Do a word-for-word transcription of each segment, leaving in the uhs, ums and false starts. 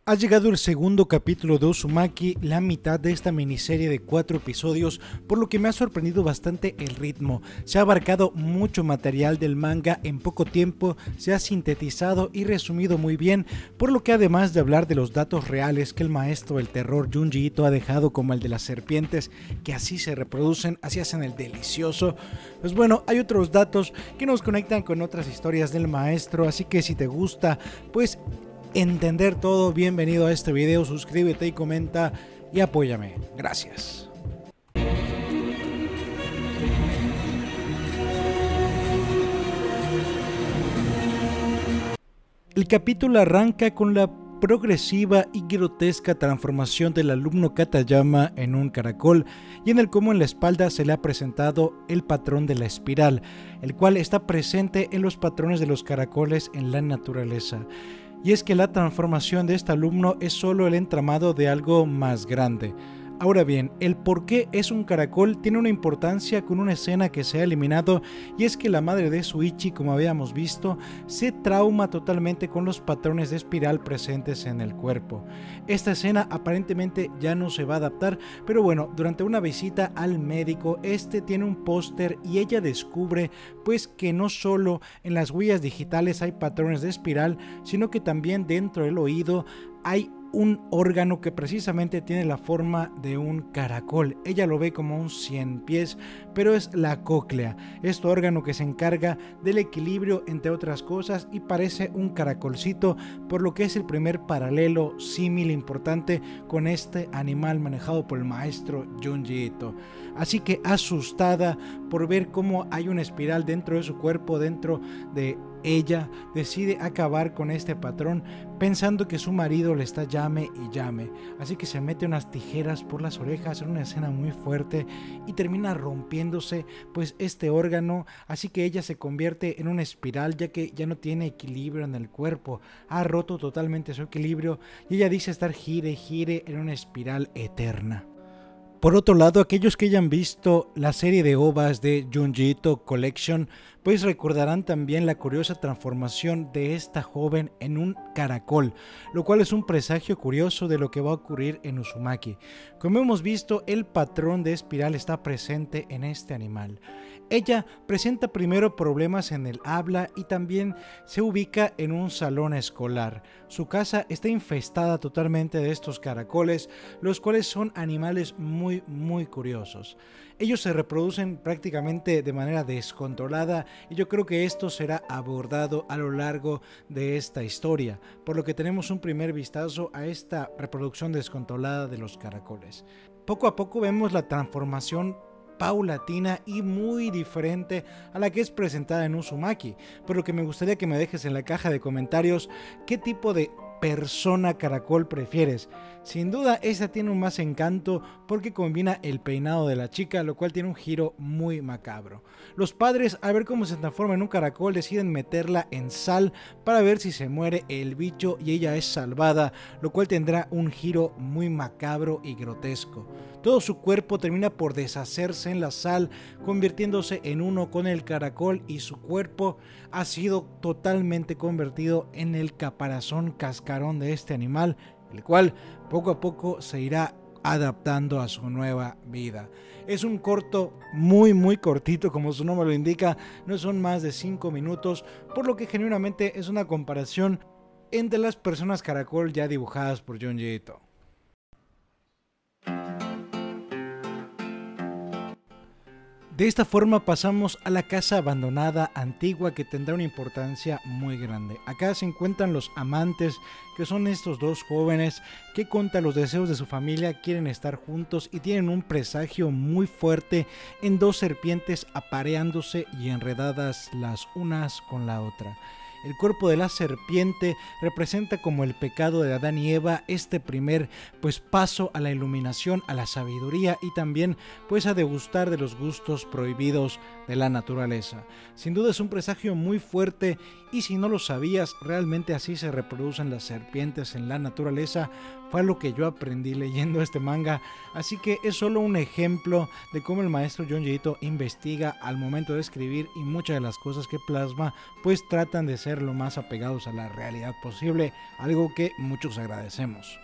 Ha llegado el segundo capítulo de Uzumaki, la mitad de esta miniserie de cuatro episodios, por lo que me ha sorprendido bastante el ritmo. Se ha abarcado mucho material del manga en poco tiempo, se ha sintetizado y resumido muy bien, por lo que además de hablar de los datos reales que el maestro del terror Junji Ito ha dejado, como el de las serpientes, que así se reproducen, así hacen el delicioso, pues bueno, hay otros datos que nos conectan con otras historias del maestro, así que si te gusta, pues entender todo, bienvenido a este video, suscríbete y comenta y apóyame, gracias. El capítulo arranca con la progresiva y grotesca transformación del alumno Katayama en un caracol, y en el cómo en la espalda se le ha presentado el patrón de la espiral, el cual está presente en los patrones de los caracoles en la naturaleza. Y es que la transformación de este alumno es solo el entramado de algo más grande. Ahora bien, el por qué es un caracol tiene una importancia con una escena que se ha eliminado, y es que la madre de Shuichi, como habíamos visto, se trauma totalmente con los patrones de espiral presentes en el cuerpo. Esta escena aparentemente ya no se va a adaptar, pero bueno, durante una visita al médico, este tiene un póster y ella descubre pues que no solo en las huellas digitales hay patrones de espiral, sino que también dentro del oído hay un órgano que precisamente tiene la forma de un caracol. Ella lo ve como un cien pies, pero es la cóclea, este órgano que se encarga del equilibrio entre otras cosas, y parece un caracolcito, por lo que es el primer paralelo símil importante con este animal manejado por el maestro Junji Ito. Así que asustada por ver cómo hay una espiral dentro de su cuerpo, dentro de ella, decide acabar con este patrón, pensando que su marido le está llame y llame, así que se mete unas tijeras por las orejas en una escena muy fuerte y termina rompiéndose pues este órgano, así que ella se convierte en una espiral, ya que ya no tiene equilibrio en el cuerpo, ha roto totalmente su equilibrio y ella dice estar gire y gire en una espiral eterna. Por otro lado, aquellos que hayan visto la serie de O V As de Junji Ito Collection, pues recordarán también la curiosa transformación de esta joven en un caracol, lo cual es un presagio curioso de lo que va a ocurrir en Uzumaki. Como hemos visto, el patrón de espiral está presente en este animal. Ella presenta primero problemas en el habla y también se ubica en un salón escolar. Su casa está infestada totalmente de estos caracoles, los cuales son animales muy muy curiosos. Ellos se reproducen prácticamente de manera descontrolada, y yo creo que esto será abordado a lo largo de esta historia, por lo que tenemos un primer vistazo a esta reproducción descontrolada de los caracoles. Poco a poco vemos la transformación paulatina y muy diferente a la que es presentada en Uzumaki, por lo que me gustaría que me dejes en la caja de comentarios qué tipo de persona caracol prefieres. Sin duda esta tiene un más encanto porque combina el peinado de la chica, lo cual tiene un giro muy macabro. Los padres, al ver cómo se transforma en un caracol, deciden meterla en sal para ver si se muere el bicho y ella es salvada, lo cual tendrá un giro muy macabro y grotesco. Todo su cuerpo termina por deshacerse en la sal, convirtiéndose en uno con el caracol, y su cuerpo ha sido totalmente convertido en el caparazón cascarón de este animal, el cual poco a poco se irá adaptando a su nueva vida. Es un corto muy muy cortito, como su nombre lo indica, no son más de cinco minutos, por lo que genuinamente es una comparación entre las personas caracol ya dibujadas por Junji Ito. De esta forma pasamos a la casa abandonada antigua, que tendrá una importancia muy grande. Acá se encuentran los amantes, que son estos dos jóvenes que contra los deseos de su familia quieren estar juntos y tienen un presagio muy fuerte en dos serpientes apareándose y enredadas las unas con la otra. El cuerpo de la serpiente representa como el pecado de Adán y Eva, este primer pues paso a la iluminación, a la sabiduría y también pues a degustar de los gustos prohibidos de la naturaleza. Sin duda es un presagio muy fuerte, y si no lo sabías, realmente así se reproducen las serpientes en la naturaleza. Fue lo que yo aprendí leyendo este manga, así que es solo un ejemplo de cómo el maestro Junji Ito investiga al momento de escribir, y muchas de las cosas que plasma pues tratan de ser ser lo más apegados a la realidad posible, algo que muchos agradecemos.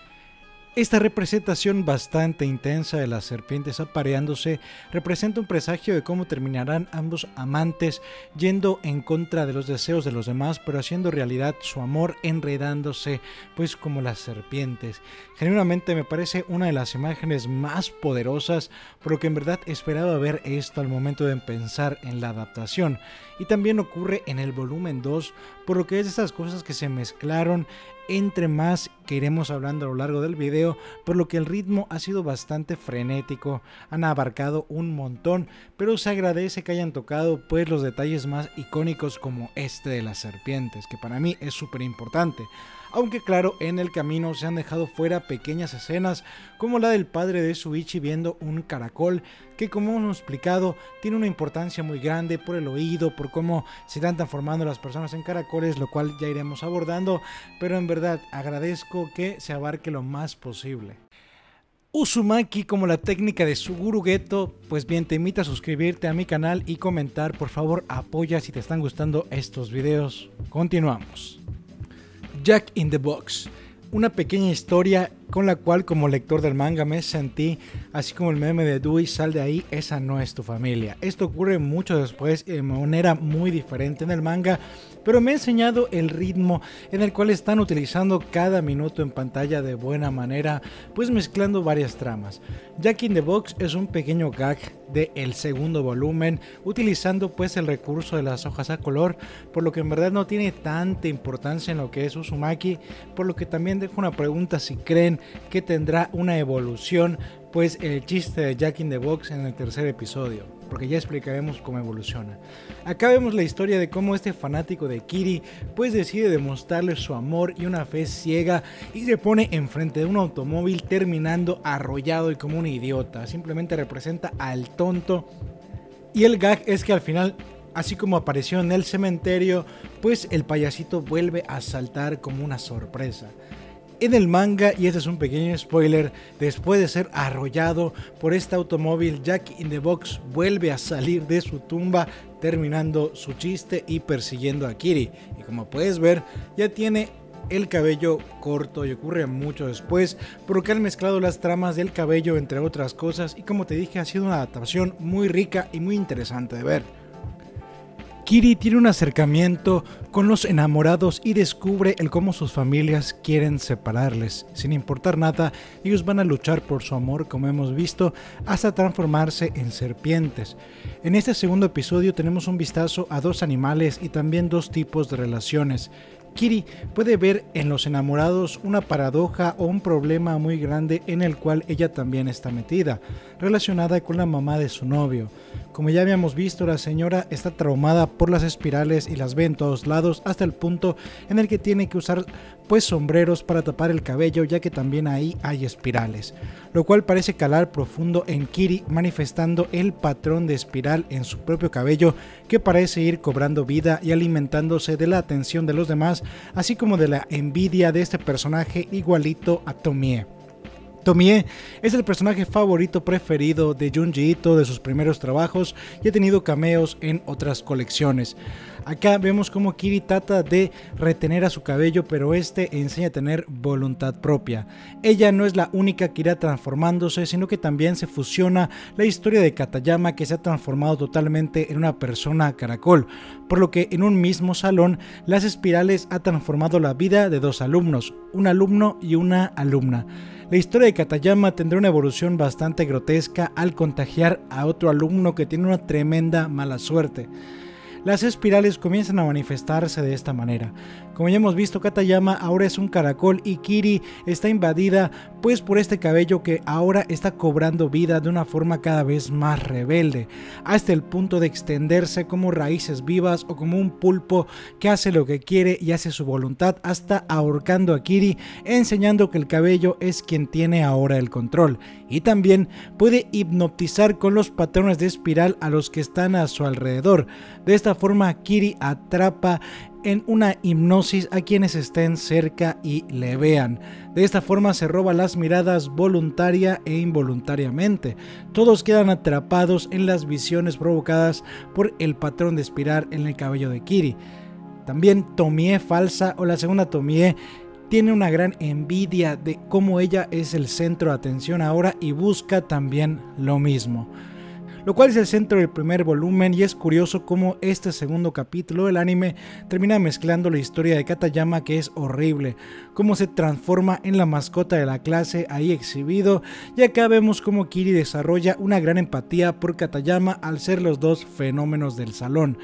Esta representación bastante intensa de las serpientes apareándose representa un presagio de cómo terminarán ambos amantes yendo en contra de los deseos de los demás, pero haciendo realidad su amor, enredándose pues como las serpientes. Genuinamente me parece una de las imágenes más poderosas, por lo que en verdad esperaba ver esto al momento de pensar en la adaptación. Y también ocurre en el volumen dos, por lo que es de esas cosas que se mezclaron entre más que iremos hablando a lo largo del video, por lo que el ritmo ha sido bastante frenético, han abarcado un montón, pero se agradece que hayan tocado pues los detalles más icónicos como este de las serpientes, que para mí es súper importante. Aunque claro, en el camino se han dejado fuera pequeñas escenas como la del padre de Shuichi viendo un caracol que, como hemos explicado, tiene una importancia muy grande por el oído, por cómo se están transformando las personas en caracoles, lo cual ya iremos abordando, pero en verdad agradezco que se abarque lo más posible. Uzumaki como la técnica de Suguru Geto, pues bien, te invito a suscribirte a mi canal y comentar, por favor apoya si te están gustando estos videos. Continuamos. Jack in the Box, una pequeña historia con la cual como lector del manga me sentí así como el meme de Dewey, sal de ahí, esa no es tu familia. Esto ocurre mucho después de manera muy diferente en el manga, pero me ha enseñado el ritmo en el cual están utilizando cada minuto en pantalla de buena manera, pues mezclando varias tramas. Jack in the Box es un pequeño gag del segundo volumen, utilizando pues el recurso de las hojas a color, por lo que en verdad no tiene tanta importancia en lo que es Uzumaki, por lo que también dejo una pregunta si creen que tendrá una evolución pues el chiste de Jack in the Box en el tercer episodio, porque ya explicaremos cómo evoluciona. Acá vemos la historia de cómo este fanático de Kiri pues decide demostrarle su amor y una fe ciega y se pone enfrente de un automóvil terminando arrollado y como un idiota. Simplemente representa al tonto, y el gag es que al final, así como apareció en el cementerio, pues el payasito vuelve a saltar como una sorpresa. En el manga, y este es un pequeño spoiler, después de ser arrollado por este automóvil, Jack in the Box vuelve a salir de su tumba, terminando su chiste y persiguiendo a Kiri. Y como puedes ver, ya tiene el cabello corto y ocurre mucho después, porque han mezclado las tramas del cabello entre otras cosas, y como te dije, ha sido una adaptación muy rica y muy interesante de ver. Kiri tiene un acercamiento con los enamorados y descubre el cómo sus familias quieren separarles. Sin importar nada, ellos van a luchar por su amor, como hemos visto, hasta transformarse en serpientes. En este segundo episodio tenemos un vistazo a dos animales y también dos tipos de relaciones. Kiri puede ver en los enamorados una paradoja o un problema muy grande en el cual ella también está metida, relacionada con la mamá de su novio. Como ya habíamos visto, la señora está traumada por las espirales y las ve en todos lados, hasta el punto en el que tiene que usar pues sombreros para tapar el cabello, ya que también ahí hay espirales, lo cual parece calar profundo en Kiri, manifestando el patrón de espiral en su propio cabello, que parece ir cobrando vida y alimentándose de la atención de los demás, así como de la envidia de este personaje igualito a Tomie. Tomie es el personaje favorito preferido de Junji Ito de sus primeros trabajos y ha tenido cameos en otras colecciones. Acá vemos como Kiri trata de retener a su cabello, pero este enseña a tener voluntad propia. Ella no es la única que irá transformándose, sino que también se fusiona la historia de Katayama, que se ha transformado totalmente en una persona caracol, por lo que en un mismo salón las espirales ha transformado la vida de dos alumnos, un alumno y una alumna. La historia de Katayama tendrá una evolución bastante grotesca al contagiar a otro alumno que tiene una tremenda mala suerte. Las espirales comienzan a manifestarse de esta manera. Como ya hemos visto, Katayama ahora es un caracol y Kiri está invadida pues por este cabello que ahora está cobrando vida de una forma cada vez más rebelde, hasta el punto de extenderse como raíces vivas o como un pulpo que hace lo que quiere y hace su voluntad, hasta ahorcando a Kiri, enseñando que el cabello es quien tiene ahora el control, y también puede hipnotizar con los patrones de espiral a los que están a su alrededor. De esta forma, Kiri atrapa en una hipnosis a quienes estén cerca y le vean. De esta forma se roba las miradas voluntaria e involuntariamente. Todos quedan atrapados en las visiones provocadas por el patrón de espiral en el cabello de Kiri. También Tomie falsa o la segunda Tomie tiene una gran envidia de cómo ella es el centro de atención ahora y busca también lo mismo, lo cual es el centro del primer volumen. Y es curioso cómo este segundo capítulo del anime termina mezclando la historia de Katayama, que es horrible, cómo se transforma en la mascota de la clase ahí exhibido, y acá vemos cómo Kiri desarrolla una gran empatía por Katayama al ser los dos fenómenos del salón.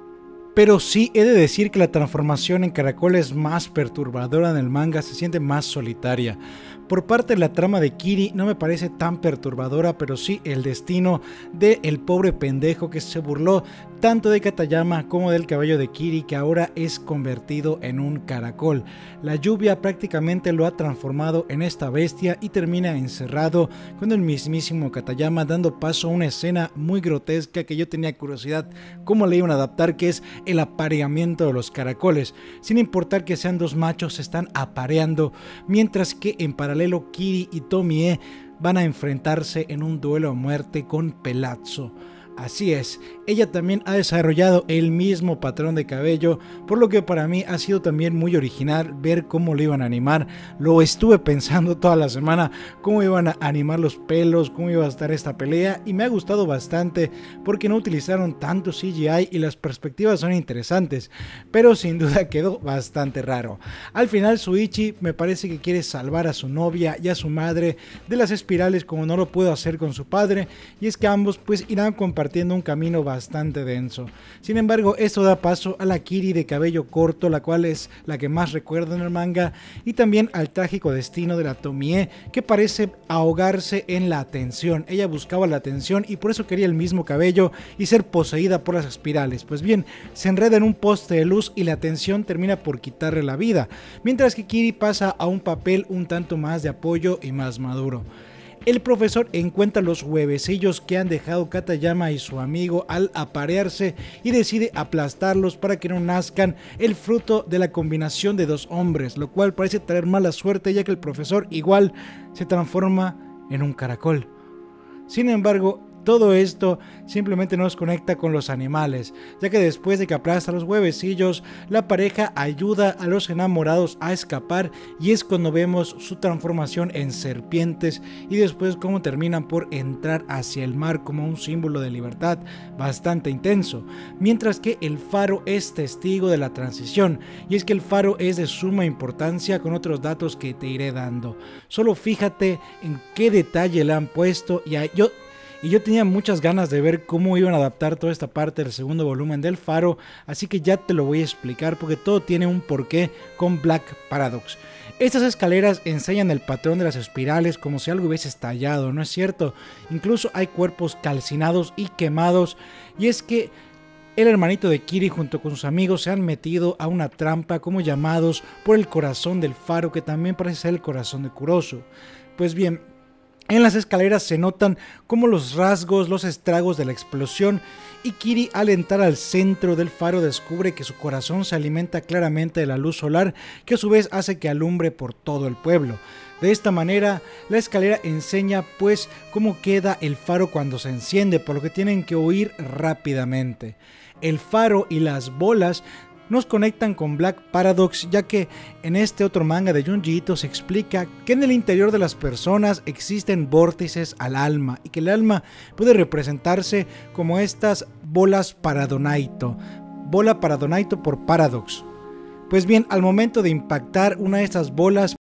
Pero sí he de decir que la transformación en caracol es más perturbadora en el manga, se siente más solitaria. Por parte de la trama de Kiri no me parece tan perturbadora, pero sí el destino del pobre pendejo que se burló tanto de Katayama como del cabello de Kiri, que ahora es convertido en un caracol. La lluvia prácticamente lo ha transformado en esta bestia y termina encerrado con el mismísimo Katayama, dando paso a una escena muy grotesca que yo tenía curiosidad cómo le iban a adaptar, que es el apareamiento de los caracoles. Sin importar que sean dos machos, se están apareando, mientras que en paralelo Kiri y Tomie van a enfrentarse en un duelo a muerte con Pelazzo. Así es, ella también ha desarrollado el mismo patrón de cabello, por lo que para mí ha sido también muy original ver cómo lo iban a animar. Lo estuve pensando toda la semana, cómo iban a animar los pelos, cómo iba a estar esta pelea, y me ha gustado bastante porque no utilizaron tanto C G I y las perspectivas son interesantes, pero sin duda quedó bastante raro. Al final Shuichi me parece que quiere salvar a su novia y a su madre de las espirales, como no lo pudo hacer con su padre, y es que ambos pues irán compartiendo un camino bastante denso. Sin embargo, esto da paso a la Kiri de cabello corto, la cual es la que más recuerdo en el manga, y también al trágico destino de la Tomie, que parece ahogarse en la atención. Ella buscaba la atención y por eso quería el mismo cabello y ser poseída por las espirales. Pues bien, se enreda en un poste de luz y la atención termina por quitarle la vida, mientras que Kiri pasa a un papel un tanto más de apoyo y más maduro. El profesor encuentra los huevecillos que han dejado Katayama y su amigo al aparearse y decide aplastarlos para que no nazcan el fruto de la combinación de dos hombres, lo cual parece traer mala suerte, ya que el profesor igual se transforma en un caracol. Sin embargo, todo esto simplemente nos conecta con los animales, ya que después de que aplasta los huevecillos, la pareja ayuda a los enamorados a escapar, y es cuando vemos su transformación en serpientes y después cómo terminan por entrar hacia el mar como un símbolo de libertad bastante intenso, mientras que el faro es testigo de la transición, y es que el faro es de suma importancia con otros datos que te iré dando. Solo fíjate en qué detalle le han puesto, y a, yo Y yo tenía muchas ganas de ver cómo iban a adaptar toda esta parte del segundo volumen del faro, así que ya te lo voy a explicar porque todo tiene un porqué con Black Paradox. Estas escaleras enseñan el patrón de las espirales como si algo hubiese estallado, ¿no es cierto? Incluso hay cuerpos calcinados y quemados, y es que el hermanito de Kiri junto con sus amigos se han metido a una trampa como llamados por el corazón del faro, que también parece ser el corazón de Kurosu. Pues bien, en las escaleras se notan como los rasgos, los estragos de la explosión, y Kiri al entrar al centro del faro descubre que su corazón se alimenta claramente de la luz solar, que a su vez hace que alumbre por todo el pueblo. De esta manera, la escalera enseña pues cómo queda el faro cuando se enciende, por lo que tienen que huir rápidamente. El faro y las bolas nos conectan con Black Paradox, ya que en este otro manga de Junji Ito se explica que en el interior de las personas existen vórtices al alma, y que el alma puede representarse como estas bolas Paradonaito, bola Paradonaito por Paradox. Pues bien, al momento de impactar una de estas bolas,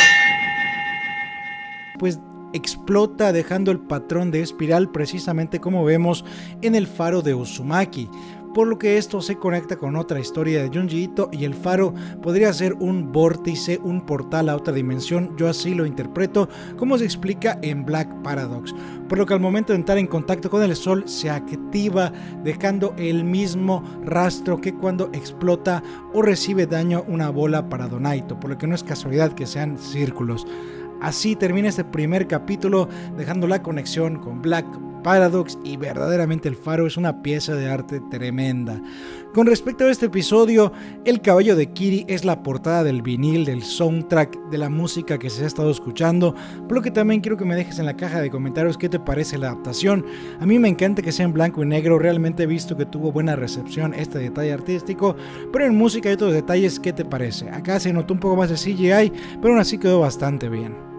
pues explota dejando el patrón de espiral precisamente como vemos en el faro de Uzumaki, por lo que esto se conecta con otra historia de Junji Ito, y el faro podría ser un vórtice, un portal a otra dimensión. Yo así lo interpreto, como se explica en Black Paradox, por lo que al momento de entrar en contacto con el sol se activa, dejando el mismo rastro que cuando explota o recibe daño una bola Paradonaito, por lo que no es casualidad que sean círculos. Así termina este primer capítulo, dejando la conexión con Black Paradox y verdaderamente el faro es una pieza de arte tremenda. Con respecto a este episodio, el caballo de Kiri es la portada del vinil, del soundtrack, de la música que se ha estado escuchando, por lo que también quiero que me dejes en la caja de comentarios qué te parece la adaptación. A mí me encanta que sea en blanco y negro, realmente he visto que tuvo buena recepción este detalle artístico, pero en música y otros detalles, ¿qué te parece? Acá se notó un poco más de C G I, pero aún así quedó bastante bien.